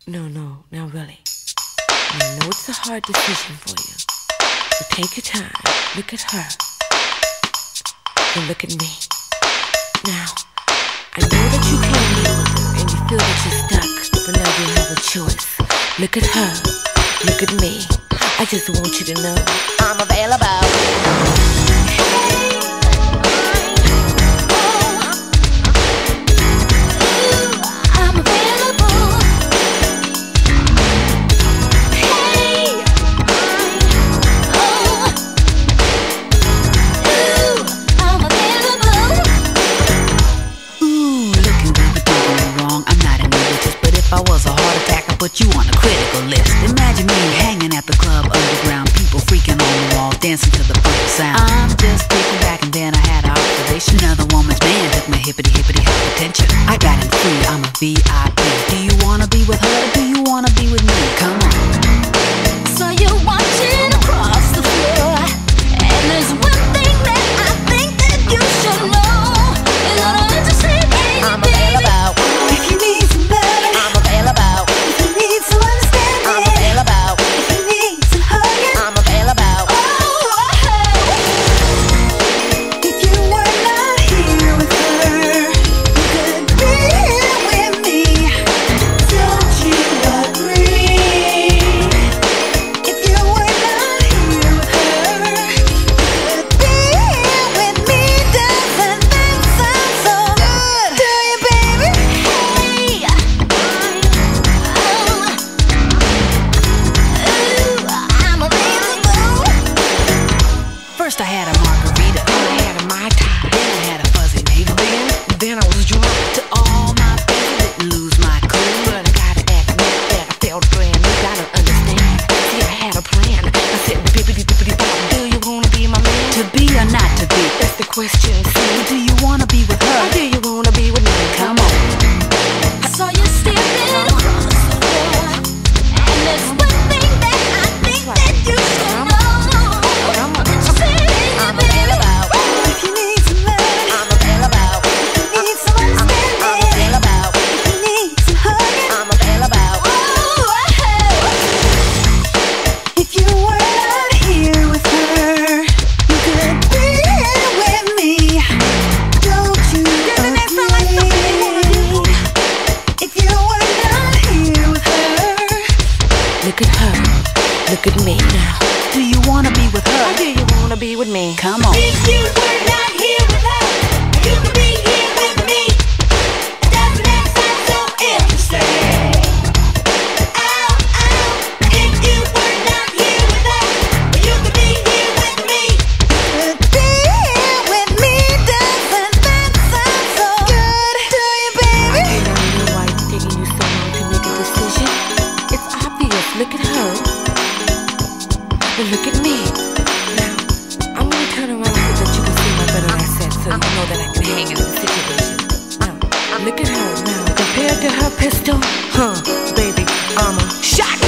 No, now really. I know it's a hard decision for you. So take your time, look at her, and look at me. Now, I know that you can't deal with her, and you feel that you're stuck, but now you have a choice. Look at her, look at me. I just want you to know I'm available. Put you on a critical list. Imagine me hanging at the club underground, people freaking on the wall, dancing to the funk sound. I'm just kicking back and then I had an observation. Another woman's man took my hippity attention. I got him free, I'm a VIP. Do you wanna be with her? Do you wanna be with me? Come on. So you're watching across the floor, and there's one thing that I think that you should know. Is that I'm interested in you, I'm baby. available. If you need some love, I'm available. First I had a margarita, then I had a Mai Tai, then I had a fuzzy navel, then I was drunk to all my friends. Didn't lose my cool, but I gotta admit that I felt brand new. Gotta understand, see I had a plan. I said, bippity bop, do you wanna be my man? To be or not to be, that's the question. See, do you wanna be with her? Or do you wanna be with me? Come on. I saw you stepping across the floor, and there's one thing that I think that you should know. Look at her, look at me now. Do you wanna be with her? Or do you wanna be with me? Come on. If you were not here with her, you could be here with me. Doesn't that sound so interesting? If you were not here with her, you could be here with me. Could be here with me. Doesn't that sound so good to you, baby? I don't know why it's taking you so long to make a decision. It's obvious, look at her, and look at me. Now, I'm gonna turn around so that you can see my better assets, so you know that I can hang in the situation. Now, look at her now. Compared to her pistol, baby, I'm a shot.